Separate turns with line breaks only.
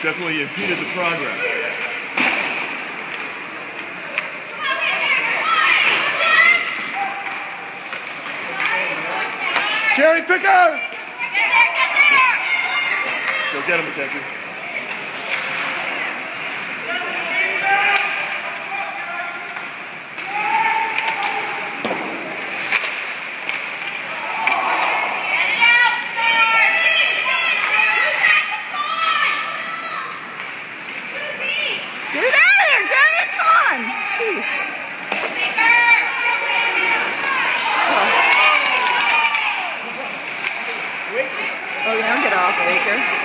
Definitely impeded the progress. Cherry picker!
Get there!
Go get him, Mackenzie.
Get it out of there, damn it! Come on! Jeez. Oh, you don't get off, Baker.